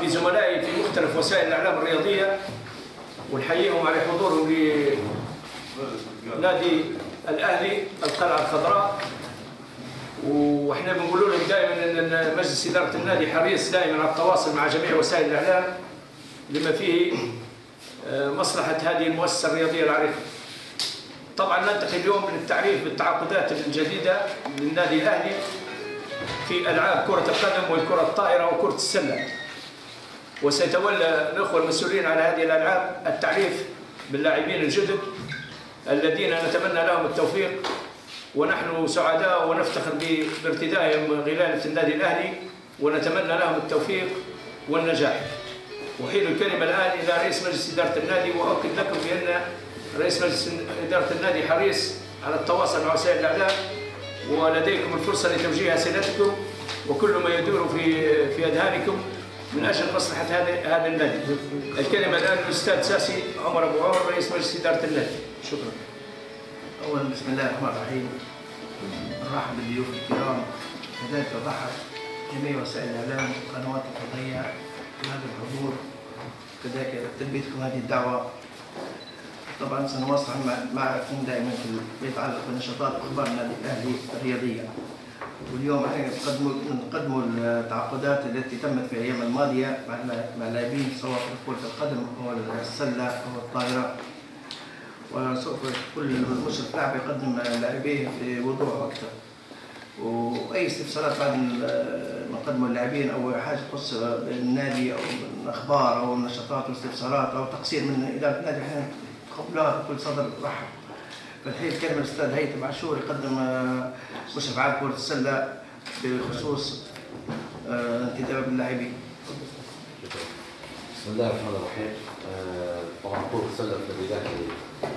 بزملائي في مختلف وسائل الإعلام الرياضية ونحييهم على حضورهم لنادي الأهلي القلعة الخضراء. واحنا بنقول لهم دائما ان مجلس اداره النادي حريص دائما على التواصل مع جميع وسائل الاعلام لما فيه مصلحه هذه المؤسسه الرياضيه العريقه. طبعا ننتقل اليوم للتعريف بالتعاقدات الجديده للنادي الاهلي في العاب كره القدم والكره الطائره وكره السله. وسيتولى الاخوه المسؤولين على هذه الالعاب التعريف باللاعبين الجدد الذين نتمنى لهم التوفيق، ونحن سعداء ونفتخر بارتدائهم غلالة النادي الأهلي ونتمنى لهم التوفيق والنجاح. أحيل الكلمة الآن إلى رئيس مجلس إدارة النادي، وأؤكد لكم بأن رئيس مجلس إدارة النادي حريص على التواصل مع وسائل الإعلام، ولديكم الفرصة لتوجيه أسئلتكم وكل ما يدور في أذهانكم من أجل مصلحة هذا النادي. الكلمة الآن للأستاذ ساسي عمر أبو عمر رئيس مجلس إدارة النادي. شكرا. أولا بسم الله الرحمن الرحيم، نرحب بالضيوف الكرام، كذلك أرحب جميع وسائل الإعلام والقنوات الفضائية بهذا الحضور، كذلك تلبيتكم هذه الدعوة. طبعا سنواصل معكم دائما فيما يتعلق بنشاطات أخبار النادي الأهلي الرياضية. واليوم احنا نقدموا التعاقدات التي تمت في الأيام الماضية مع اللاعبين سواء في كرة القدم أو السلة أو الطائرة، وسوف كل مشرف لاعب يقدم لاعبيه بوضوح واكثر. واي استفسارات بعد ما قدموا اللاعبين او حاجه تخص النادي او الاخبار او النشاطات واستفسارات او تقصير من اداره النادي احنا قبلها بكل صدر رحب. فالحين كلمه الاستاذ هيثم عاشور يقدم مشرف عام كره السله بخصوص انتداب اللاعبين. بسم الله الرحمن الرحيم. طبعا كرة السلة في النادي الأهلي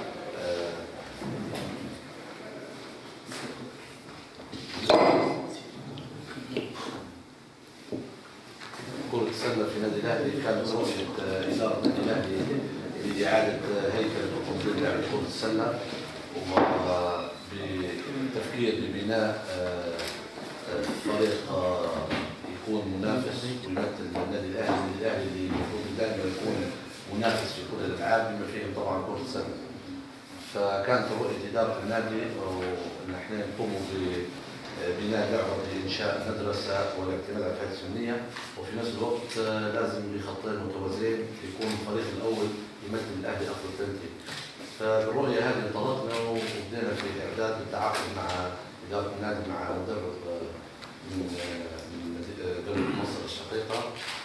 كرة السلة في النادي الأهلي كانت رؤية إدارة النادي الأهلي بإعادة هيكل وتطوير لعبة كرة السلة، وبالتفكير ببناء فريق يكون منافس ويمثل النادي الأهلي اللي المفروض دائما يكون منافس في كل الألعاب بما فيهم طبعا كرة السلة. فكانت رؤية إدارة النادي أن احنا نقوم ببناء لعبة لإنشاء مدرسة والاعتماد على الفئات السنية، وفي نفس الوقت لازم بخطين متوازيين يكون الفريق الأول يمثل الأهلي أفضل تنتج. فالرؤية هذه انطلقنا وبدينا في إعداد التعاقد مع إدارة النادي مع مدرب من دولة مصر الشقيقة